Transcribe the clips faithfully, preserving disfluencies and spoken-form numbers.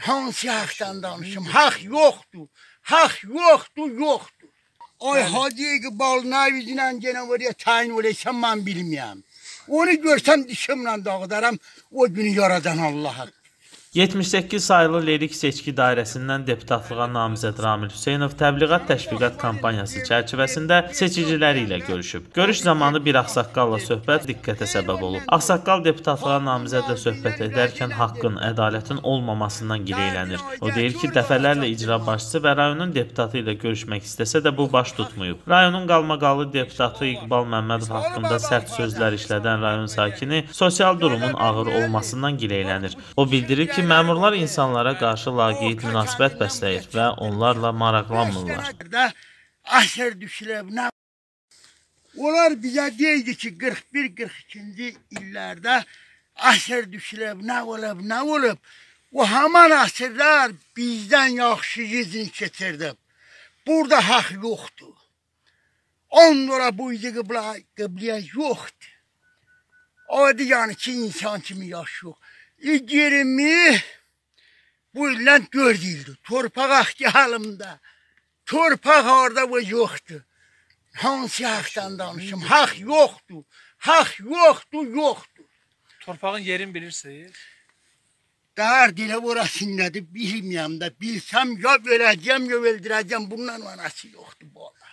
Hansı haqdan danışım? Haq yoxdur. Haq yoxdur, yoxdur. Ay Hacı İqbal Navizinə genə oraya tayin olaysam mən bilməyəm. Onu görsəm dişimlə dağıdaram, o günü yaradan Allah'a. yetmiş səkkiz sayılı lirik seçki dairəsindən deputatlığa namizəd Ramil Hüseynov təbliğat təşviqat kampaniyası çərçivəsində seçiciləri ilə görüşüb. Görüş zamanı bir ağsaqqalla söhbət diqqətə səbəb olub. Ağsaqqal deputatlığa namizədlə söhbət edərkən haqqın, ədalətin olmamasından gileylənir. O deyir ki, dəfələrlə icra başçısı və rayonun deputatı ilə görüşmək istəsə də bu baş tutmayıb. Rayonun qalmaqallı deputatı İqbal Məmmədov haqqında sərt sözlər işlədən rayon sakini sosial durumun ağır olmasından gileylənir. O bildirir ki, məmurlar insanlara qarşı laqeyd münasibət bəsləyir və onlarla maraqlanmırlar. Əsər düşülüb, nə? Onlar bizə deyildi ki, qırx bir qırx ikinci illərdə əsər düşülüb, nə olub, nə olub? O haman əsərlər bizdən yaxşı izin keçirdi. Burada haq yoxdur. Onlara bu izi qıbliyə yoxdur. Adi yəni ki, insan kimi yaş yox. yirmi bu ildən dörd ildir. Torpaq axtihalımda. Torpaq orada bu yoxdur. Hansı haqdan danışım? Haq yoxdur. Haq yoxdur, yoxdur. Torpağın yerini bilirsiniz? Dərd elə orasındadır, bilməyəm də. Bilsəm ya öləcəm, ya öldürəcəm. Bundan manası yoxdur bu arada.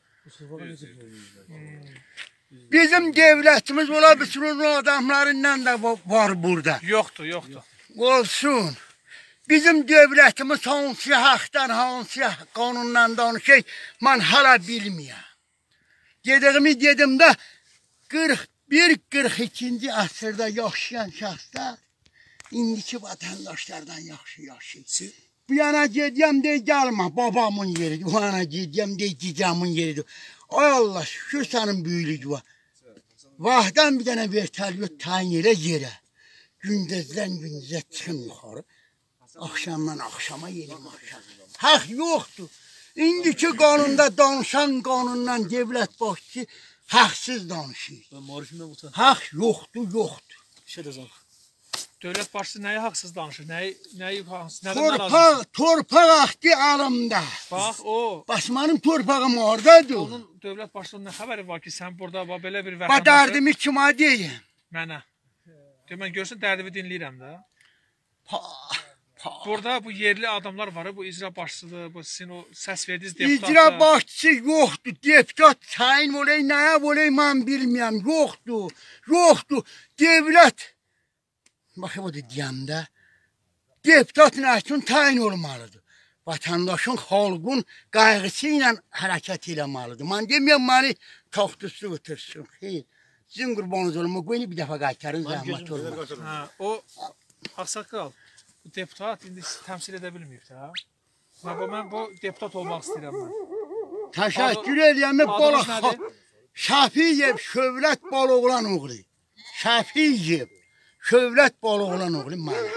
Bizim devletimiz ola bilsin onun adamlarından da var burada. Yoxdur, yoxdur. Olsun. Bizim devletimiz hansı haqdan, hansı qanundan danışır, mən hala bilməyəm. Dediyimi dedim də qırx bir qırx ikinci əsrdə yaşayan şəxslər indiki vətəndaşlardan yaxşı yaşayır. Bu yana gediyəm deyə gəlmə, babamın yeridir. Bu yana gediyəm deyə cicamın yeridir. Ay Allah, şükür sənin büyülüyü var. Vahdan bir dənə vertəlyot tayin elə yerə. Gündüzdən gündüzə çıxın yuxarı. Axşamdan axşama yerim axşam. Haq yoxdur. İndiki qanunda danışan qanundan devlət başçısı haqsız danışır. Haq yoxdur, yoxdur. Dövlət başçısı nəyi haqsız danışır? Nəyi, nəyi haqsız? Torpaq, torpaq axtı alımda. Bax, o. Basmanın torpağım oradadır. Onun dövlət başçısının nə xəbəri var ki, sən burada belə bir vətəndaşı... Ba dərdimi kima deyim? Mənə. Demən, görsün, dərdimi dinləyirəm də. Pa, pa. Burada bu yerli adamlar var, bu icra başçısıdır, bu sizin o səs verdiniz deputatlar. İcra başçısı yoxdur, deputat tayin olay, nəyə olay, mən bilməyəm, yoxdur, yoxdur. Devlət, baxı bu deyəmdə, deputat nə üçün tayin olmalıdır? Vatandaşın, xalqın qayğısı ilə hərəkət eləməlidir. Mən deməyəm, məni taxtüstü ötürsün, xeyr. Sizin qurbanınız olma, qoyunu bir dəfə qaytarın, zəhmət olmasın. O, ağsaqqal, bu deputat indi təmsil edə bilməyib də. Mən bu deputat olmaq istəyirəm mən. Təşəkkür edirəm, bala. Şəfiyev, Şövlət Baloğlan oğlu. Şəfiyev, Şövlət Baloğlan oğlu mənəm.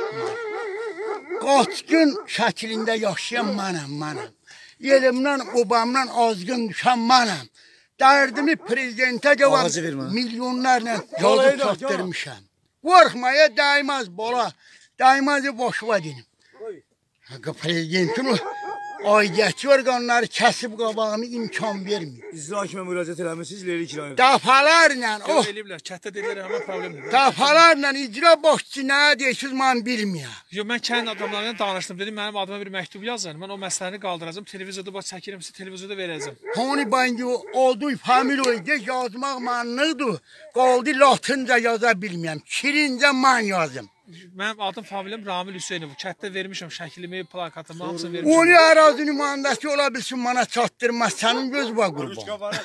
Qaçqın şəklində yaşayan mənəm, mənəm. Yerimdən, obamdan azgın düşən mənəm. Dərdimi prezidentə cavab milyonlarla yazıb çatdırmışam. Qorxmaya dəymez bala, dəymez boşva dedim. Prezidentin o aidiyyətçi orqanları kəsib qabağını imkan vermir. İcra hakimə müraciət eləmişsiniz, ileri kirayı. Dəfalarla, o kətdə deyirlər, amma problemdir. Dəfalarla icra başçısı nə deyirsiniz, mən bilməyəm. Yo, mən kənd adamlarıyla danışdım, dedim, mənim adıma bir məktub yazın, mən o məsələni qaldıracağım, televizorda baş çəkirim, size televizorda verəcəm. Hani bence oldu, famil oydu, yazmaq mənlidir, qaldı latınca yaza bilməyəm, şirincə mən yazım. Mənim adım familiyam Ramil Hüseynov. Kətdə vermişəm şəklimi, plakatımı, hamısını vermişəm. Onu ərazi nümayəndəsi ola bilsin, mənə çatdırmaz, sənin göz var qurban.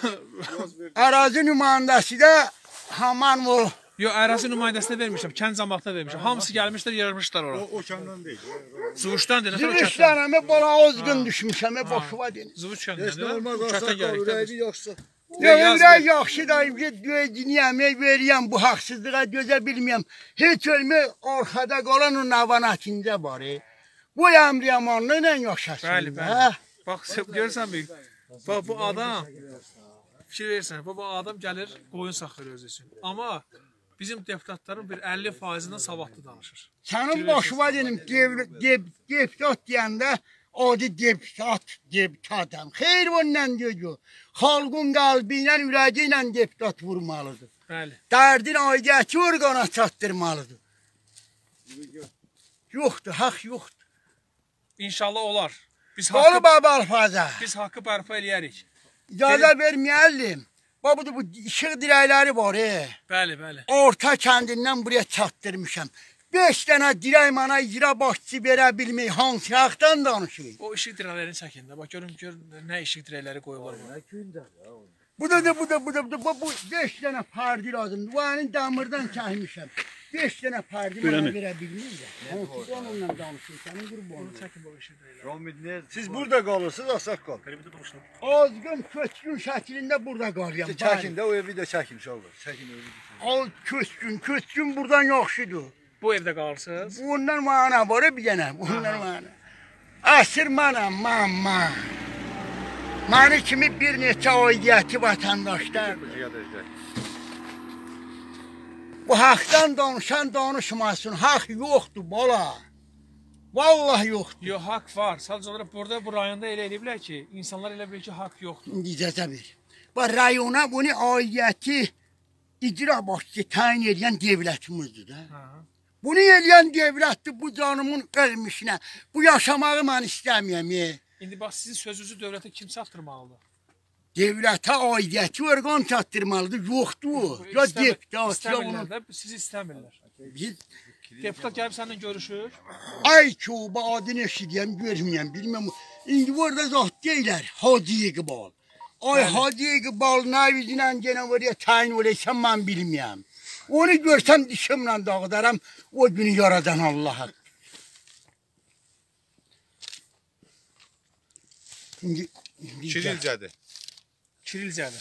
Ərazi nümayəndəsi də haman o... Yox, ərazi nümayəndəsinə vermişəm, kənd cəmaatına vermişəm. Hamısı gəlmişlər, yarmışlar oraya. O kəndən deyil. Zuvuşdan deyil. Zuvuşdan, bana azgın düşmüşəm, boşuva deyil. Zuvuş kəndən deyil. Ürək yaxşı da, dinləyəm, veriyəm, bu haqsızlığa dözə bilməyəm. Heç ölmə orxada qalan o navanatində var. Bu əmri yamanlı ilə yaşasın. Bəli, bəli. Bax, görürsən büyük. Bax, bu adam, fikir verirsən, bu adam gəlir, qoyun saxlayır özü üçün. Amma Bizim deputatların bir əlli faizindən savadlı danışır. Sənin boşuma dedim, deputat deyəndə adi deputat, deputatam. Xeyr ondan deyəcək. Xalqın qalbi ilə, ürəyi ilə deputat vurmalıdır. Bəli. Dərdin aidiyyəti orqana çatdırmalıdır. Yoxdur, haqq yoxdur. İnşallah olar. Biz Qolu haqqı, baba alfaza. biz haqqı bərpa eləyərik. İcazə verməyəlim. Babudur, bu işıq dirəkləri var, e. Bəli, bəli. Orta kəndindən buraya çatdırmışam. Beş dənə dirək mana icra başçı verə bilmək, hansı haqdan danışıyıq? O işıq dirəklərini çəkin də. Bax görün, gör nə işıq dirəkləri qoyurlar. Bu da da bu da bu da bu da bu, bu beş dənə parti lazımdır. Bu anın damırdan çəkmişəm. Beş dənə parti mənə verə bilməyəcək. Hansı onunla danışıyıq, sənin qurbanı. Çəkin bu işıq dirəkləri. Siz burada kalırsınız, Ağsaqqal. Azgın köçkün şəklində burada qalıram. Çəkin də o evi də çəkin uşaqlar. Çəkin evi də. Al köçkün, köçkün buradan yaxşıdır. Bu evdə qalırsınız. Bundan mana var bir dənə, bundan mana. Əsir mənəm, mən, mən. Məni kimi bir neçə aidiyyəti vətəndaşlar. Bu haqdan danışan danışmasın, haqq yoxdur bala. Vallahi yoxdur. Yox, haqq var. Sadəcə olaraq burada, bu rayonda elə eləyiblər ki, insanlar elə bilir ki, haqq yoxdur. İndi icazə ver. Bu rayona bunu aidiyyəti icra başçı təyin edən devlətimizdir də. Bunu eləyən devlətdir bu canımın ölmüşünə. Bu yaşamağı mən istəmiyəm. E. İndi bax, sizin sözünüzü dövlətə kim çatdırmalıdır? Devlətə aidiyyəti orqan çatdırmalıdır. Yoxdur. Ya deputat, ya İstəmirlər onu. də, sizi istəmirlər. Biz, Deputat gəlib səninlə görüşür. ay ki, o adını eşidiyəm, görməyəm, bilməm. İndi orada zat deyilər, Hacı İqbal. Ay Hacı İqbal nə yüzünə genə oraya təyin oləysən, mən bilməyəm. Onu görsəm dişimlə dağıdaram, o günü yaradan Allah'a. İndi, indi Kirilcədir. Kirilcədir.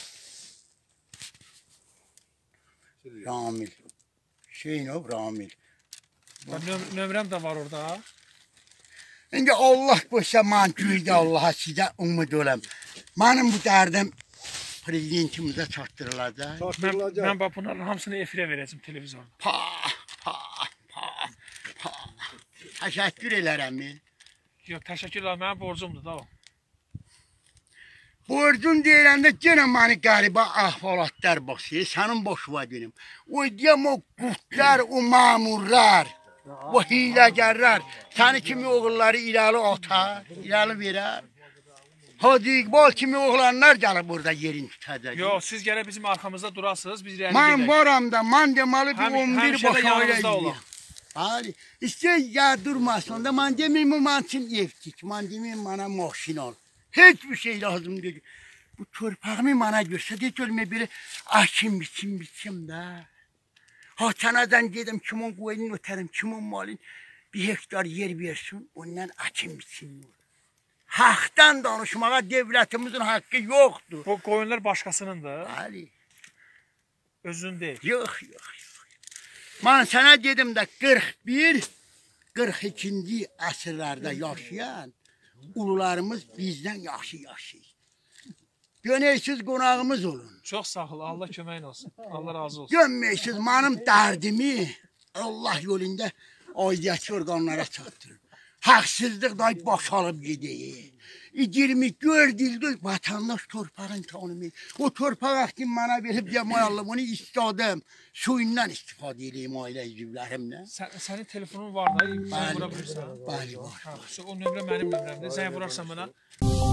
Ramil. Şeyin o, Ramil. Nöm nömrəm də var orada. İndi Allah qoysa mən güldə Allaha sizə umud oləm. Mənim bu dərdim prezidentimizə çatdırılacaq. Mən, mən bax bunların hamısını efirə verəcəm televizorda. Pa, pa, pa, pa. Təşəkkür elərəm. Yox, təşəkkürlər, mənim borcumdur da o. Borcun deyəndə yenə məni qəribə əhvalatlar baxsın, sənin boşuna dedim. O deyəm o qurtlar, o mamurlar, o hiləgərlər, səni kimi oğulları irəli atar, irəli verər. Hacı İqbal kimi oğlanlar gəlib burada yerin tutacaq. Yox, siz gələ bizim arxamızda durasınız, biz irəli Mən gedək. varam da, mən deməli bir Həmi- on bir həmişə də baş ailə yanınızda olaq. yiyəm. Hali, istəyir ya durmasın da, mən deməyim o mən üçün ev tik, mən deməyim mənə maşin al. Hiçbir şey lazım değil. Bu torpağımı bana görsə, de görmə biri açım, biçim, biçim də. Haçanadan gedim, kimin qoyunun ötərim, kimin malın bir hektar yer versin, ondan açım, biçim. Haqdan danışmağa devlətimizin haqqı yoxdur. Bu qoyunlar başqasınındır, Ali, özünün deyil. yox, yox, yox. Mən sənə dedim də qırx bir, qırx ikinci əsrlərdə yaşayan ulularımız bizdən yaxşı yaşayır. Dönəksiz qonağımız olun. Çox sağ ol, Allah köməyin olsun. Allah razı olsun. Dönməksiz mənim dərdimi Allah yolunda aidiyyəti orqanlara çatdırın. Haqsızlıq da baş alıb gedəyik. yirmi dörd ildir vatandaş torpağın tanımır. O torpaq haqqını mənə verib deyəm, ay Allah, bunu istadım. Suyundan istifadə edeyim ailə üzvlərimlə. Sən, sənin telefonun var da, zəng vura bilirsən. Bəli, var. Ha, o nömrə mənim nömrəmdir. Zəng vurarsan mənə.